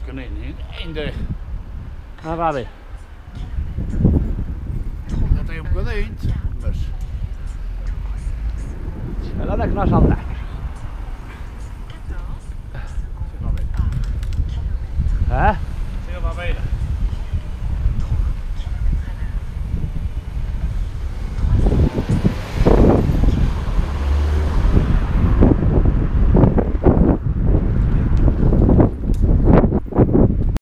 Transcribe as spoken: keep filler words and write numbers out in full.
kunnen in einde. Ah, vabbè. Dat heb ik wel eens. Dus. Allora che non salta. Eh?